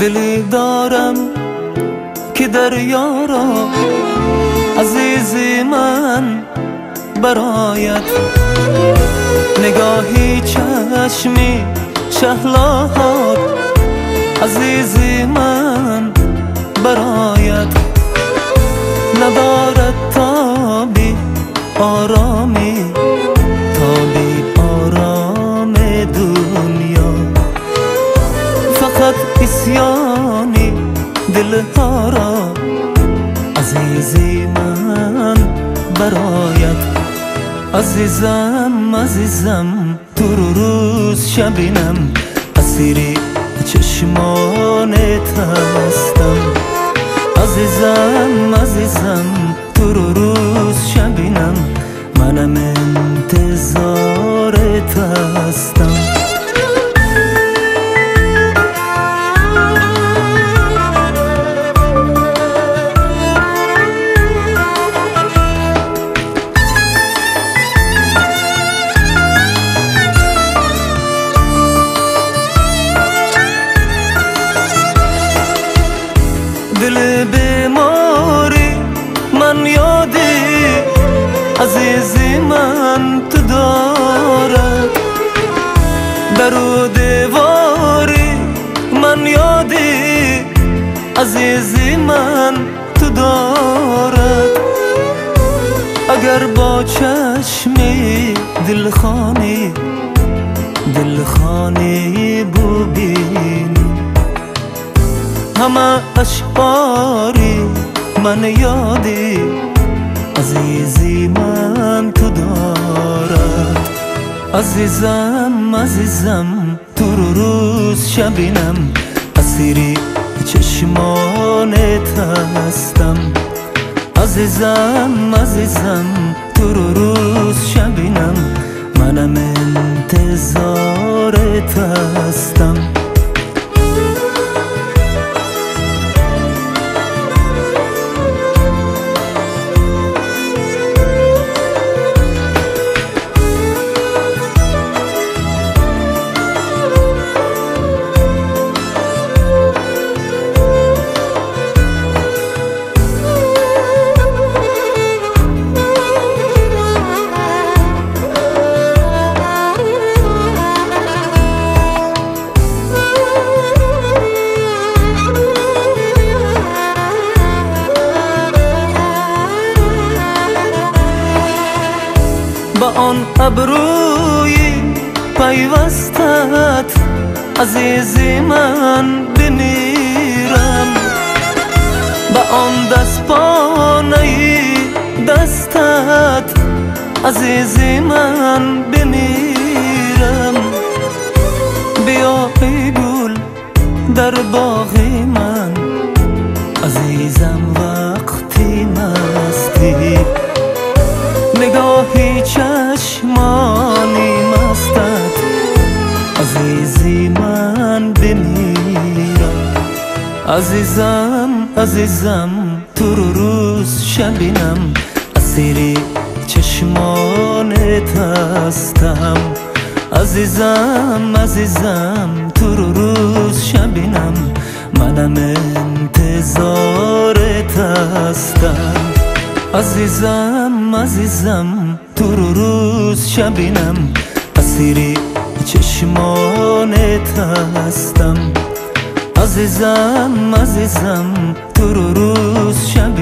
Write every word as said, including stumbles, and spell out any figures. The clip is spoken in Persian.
دلی دارم که دریا را عزیزی من برایت، نگاهی چشمی شهلاهات عزیزی من برایت، ندارد تابی آرامی تابی آرام دنیا، فقط اسیانی دلها را عزیزی من برایت. عزیزم عزیزم تو رو روز شبینم، اسیری چشمانت هستم. عزیزم عزیزم تو رو روز شبینم، منم انتظارت هستم. دل بیماری من یادی عزیزی من تو دارد، در و دیواری من یادی عزیزی من تو دارد. اگر با چشمی دلخانی دلخانی ببینی، همه اشعاری من یادی عزیزی من تو دارد. عزیزم عزیزم تو رو روز شبینم، اسیری چشمانت هستم. عزیزم عزیزم تو رو روز شبینم، منم انتظارت هستم. با آن ابروی پیوستت عزیزی من بمیرم، با آن دست پانه دستت عزیزی من بمیرم. بیا ای گل در باغ من عزیزم وقتی مستی، نگاهی چشمانی مستت عزیزی من بمیرم. عزیزم عزیزم تو رو روز شبینم، اسیری چشمانت هستم. عزیزم عزیزم تو رو روز شبینم، منم انتظارت هستم. عزیزم عزیزم تو رو روز شبینم، اسیری چشمانت هستم. عزیزم عزیزم تو رو روز شبینم.